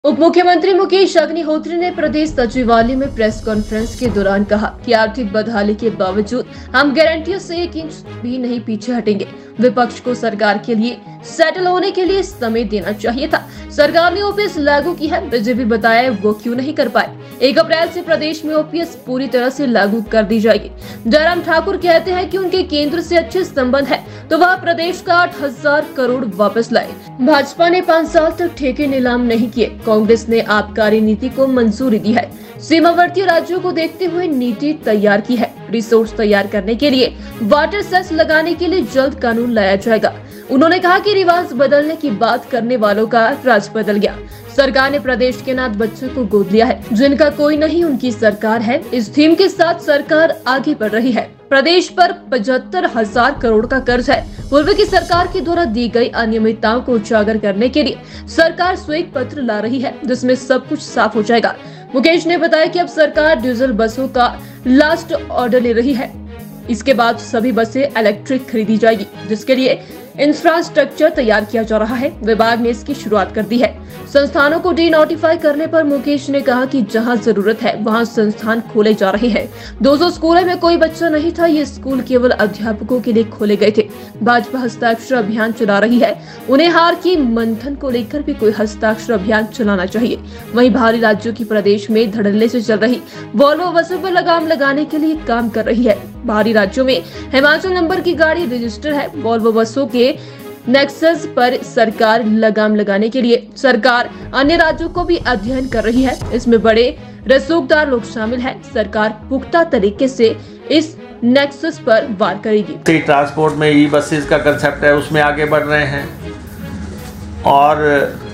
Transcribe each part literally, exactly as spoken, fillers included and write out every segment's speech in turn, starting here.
उप मुख्यमंत्री मुकेश अग्निहोत्री ने प्रदेश सचिवालय में प्रेस कॉन्फ्रेंस के दौरान कहा कि आर्थिक बदहाली के बावजूद हम गारंटियों से एक इंच भी नहीं पीछे हटेंगे। विपक्ष को सरकार के लिए सेटल होने के लिए समय देना चाहिए था। सरकार ने ओपीएस लागू की है, बीजेपी बताया वो क्यों नहीं कर पाए। एक अप्रैल से प्रदेश में ओपीएस पूरी तरह से लागू कर दी जाएगी। जयराम ठाकुर कहते हैं कि उनके केंद्र से अच्छे संबंध है तो वह प्रदेश का आठ हजार करोड़ वापस लाए। भाजपा ने पाँच साल तक ठेके नीलाम नहीं किए। कांग्रेस ने आबकारी नीति को मंजूरी दी है। सीमावर्ती राज्यों को देखते हुए नीति तैयार की है। रिसोर्स तैयार करने के लिए वाटर सेस लगाने के लिए जल्द कानून लाया जाएगा। उन्होंने कहा कि रिवाज बदलने की बात करने वालों का राज बदल गया। सरकार ने प्रदेश के अनाथ बच्चों को गोद लिया है। जिनका कोई नहीं उनकी सरकार है। इस थीम के साथ सरकार आगे बढ़ रही है। प्रदेश पर पचहत्तर हजार करोड़ का कर्ज है। पूर्व की सरकार के द्वारा दी गई अनियमितताओं को उजागर करने के लिए सरकार श्वेत पत्र ला रही है, जिसमें सब कुछ साफ हो जाएगा। मुकेश ने बताया कि अब सरकार डीजल बसों का लास्ट ऑर्डर ले रही है। इसके बाद सभी बसें इलेक्ट्रिक खरीदी जाएगी, जिसके लिए इंफ्रास्ट्रक्चर तैयार किया जा रहा है। विभाग ने इसकी शुरुआत कर दी है। संस्थानों को डी नोटिफाई करने पर मुकेश ने कहा कि जहां जरूरत है वहां संस्थान खोले जा रहे हैं। दो सौ स्कूलों में कोई बच्चा नहीं था। ये स्कूल केवल अध्यापकों के लिए खोले गए थे। भाजपा हस्ताक्षर अभियान चला रही है। उन्हें हार की मंथन को लेकर भी कोई हस्ताक्षर अभियान चलाना चाहिए। वहीं बाहरी राज्यों की प्रदेश में धड़ल्ले से चल रही वॉल्वो बसों पर लगाम लगाने के लिए काम कर रही है। बाहरी राज्यों में हिमाचल नंबर की गाड़ी रजिस्टर है। वॉल्वो बसों के नेक्सस पर सरकार लगाम लगाने के लिए सरकार अन्य राज्यों को भी अध्ययन कर रही है। इसमें बड़े रसूखदार लोग शामिल हैं। सरकार पुख्ता तरीके से इस नेक्सस पर वार करेगी। ट्रांसपोर्ट में ई बसेस का कंसेप्ट है, उसमें आगे बढ़ रहे हैं। और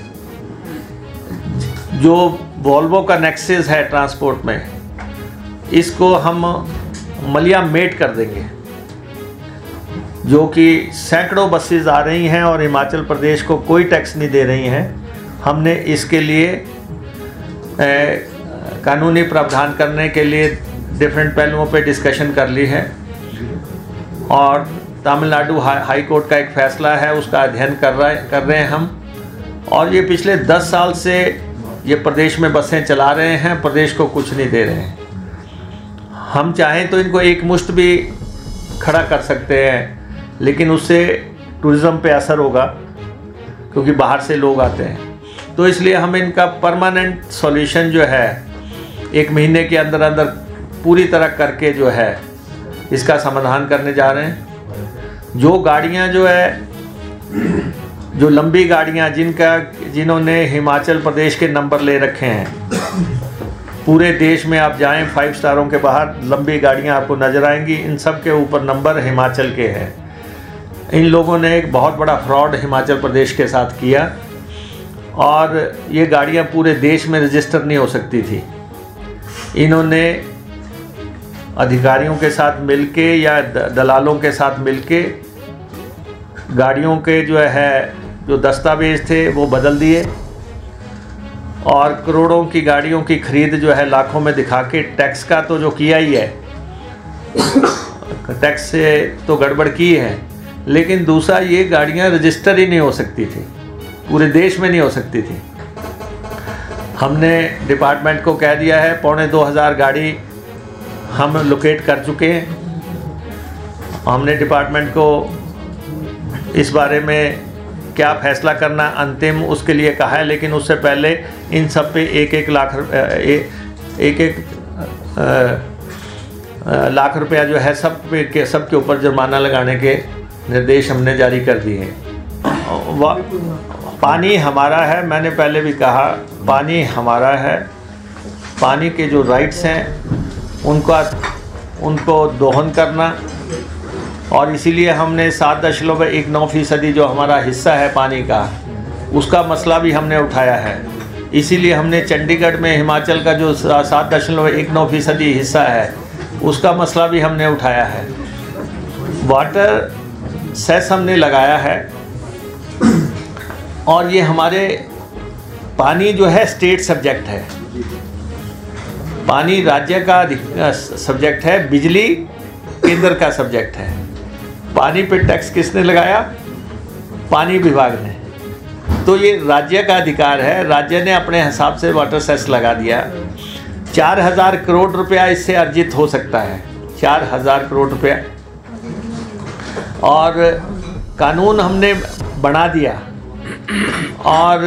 जो वॉल्वो का नेक्सस है ट्रांसपोर्ट में, इसको हम मलिया मेट कर देंगे, जो कि सैकड़ों बसेस आ रही हैं और हिमाचल प्रदेश को कोई टैक्स नहीं दे रही हैं। हमने इसके लिए ए, कानूनी प्रावधान करने के लिए डिफरेंट पहलुओं पे डिस्कशन कर ली है और तमिलनाडु हाई कोर्ट का एक फैसला है, उसका अध्ययन कर रहे कर रहे हैं हम। और ये पिछले दस साल से ये प्रदेश में बसें चला रहे हैं, प्रदेश को कुछ नहीं दे रहे हैं। हम चाहें तो इनको एक मुश्त भी खड़ा कर सकते हैं, लेकिन उससे टूरिज़्म पे असर होगा, क्योंकि बाहर से लोग आते हैं। तो इसलिए हम इनका परमानेंट सॉल्यूशन जो है एक महीने के अंदर अंदर पूरी तरह करके जो है इसका समाधान करने जा रहे हैं। जो गाड़ियां जो है, जो लंबी गाड़ियां जिनका जिन्होंने हिमाचल प्रदेश के नंबर ले रखे हैं, पूरे देश में आप जाएं फाइव स्टारों के बाहर लंबी गाड़ियां आपको नज़र आएंगी, इन सब के ऊपर नंबर हिमाचल के हैं। इन लोगों ने एक बहुत बड़ा फ्रॉड हिमाचल प्रदेश के साथ किया और ये गाड़ियां पूरे देश में रजिस्टर नहीं हो सकती थी। इन्होंने अधिकारियों के साथ मिलके या दलालों के साथ मिलके गाड़ियों के जो है जो दस्तावेज थे वो बदल दिए और करोड़ों की गाड़ियों की खरीद जो है लाखों में दिखा के टैक्स का तो जो किया ही है, टैक्स से तो गड़बड़ की है, लेकिन दूसरा ये गाड़ियां रजिस्टर ही नहीं हो सकती थी, पूरे देश में नहीं हो सकती थी। हमने डिपार्टमेंट को कह दिया है, पौने दो हज़ार गाड़ी हम लोकेट कर चुके हैं। हमने डिपार्टमेंट को इस बारे में क्या फैसला करना अंतिम उसके लिए कहा है, लेकिन उससे पहले इन सब पे एक एक लाख एक एक लाख रुपया जो है सब पे के सब के ऊपर जुर्माना लगाने के निर्देश हमने जारी कर दिए हैं। पानी हमारा है, मैंने पहले भी कहा, पानी हमारा है। पानी के जो राइट्स हैं उनका उनको दोहन करना, और इसीलिए हमने सात दशमलव एक नौ फीसदी जो हमारा हिस्सा है पानी का, उसका मसला भी हमने उठाया है। इसीलिए हमने चंडीगढ़ में हिमाचल का जो सात दशमलव एक नौ फीसदी हिस्सा है उसका मसला भी हमने उठाया है। वाटर सेस हमने लगाया है और ये हमारे पानी जो है स्टेट सब्जेक्ट है, पानी राज्य का सब्जेक्ट है, बिजली केंद्र का सब्जेक्ट है। पानी पे टैक्स किसने लगाया? पानी विभाग ने। तो ये राज्य का अधिकार है। राज्य ने अपने हिसाब से वाटर सेस लगा दिया। चार हजार करोड़ रुपया इससे अर्जित हो सकता है, चार हजार करोड़ रुपया। और कानून हमने बना दिया। और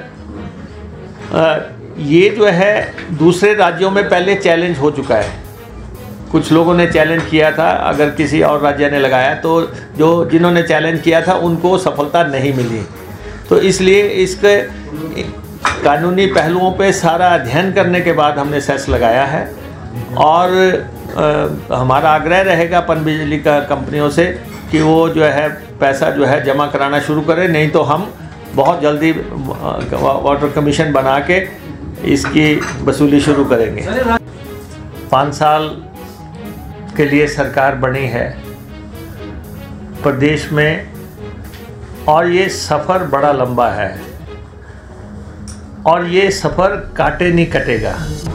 ये जो है दूसरे राज्यों में पहले चैलेंज हो चुका है। कुछ लोगों ने चैलेंज किया था, अगर किसी और राज्य ने लगाया तो जो जिन्होंने चैलेंज किया था उनको सफलता नहीं मिली। तो इसलिए इसके कानूनी पहलुओं पे सारा अध्ययन करने के बाद हमने सेस लगाया है। और आ, हमारा आग्रह रहेगा पनबिजली का कंपनियों से कि वो जो है पैसा जो है जमा कराना शुरू करें, नहीं तो हम बहुत जल्दी वाटर कमीशन बना के इसकी वसूली शुरू करेंगे। पाँच साल के लिए सरकार बनी है प्रदेश में और ये सफ़र बड़ा लंबा है और ये सफ़र काटे नहीं कटेगा।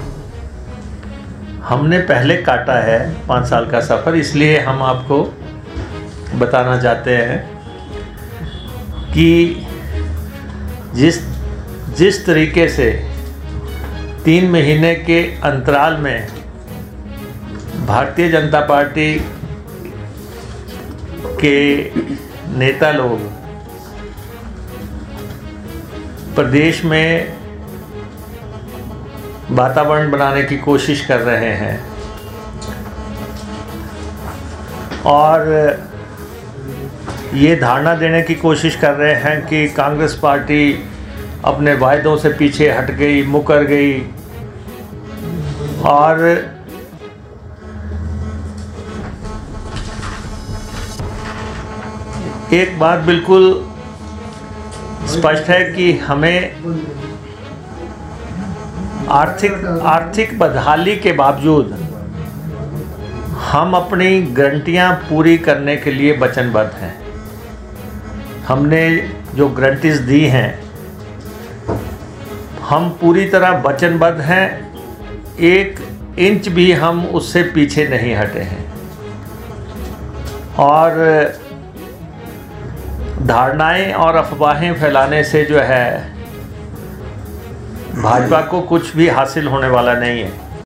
हमने पहले काटा है पाँच साल का सफ़र, इसलिए हम आपको बताना चाहते हैं कि जिस जिस तरीके से तीन महीने के अंतराल में भारतीय जनता पार्टी के नेता लोग प्रदेश में वातावरण बनाने की कोशिश कर रहे हैं और ये धारणा देने की कोशिश कर रहे हैं कि कांग्रेस पार्टी अपने वायदों से पीछे हट गई, मुकर गई। और एक बात बिल्कुल स्पष्ट है कि हमें आर्थिक आर्थिक बदहाली के बावजूद हम अपनी गारंटियां पूरी करने के लिए वचनबद्ध हैं। हमने जो गारंटीज दी हैं हम पूरी तरह वचनबद्ध हैं, एक इंच भी हम उससे पीछे नहीं हटे हैं। और धारणाएं और अफवाहें फैलाने से जो है भाजपा को कुछ भी हासिल होने वाला नहीं है।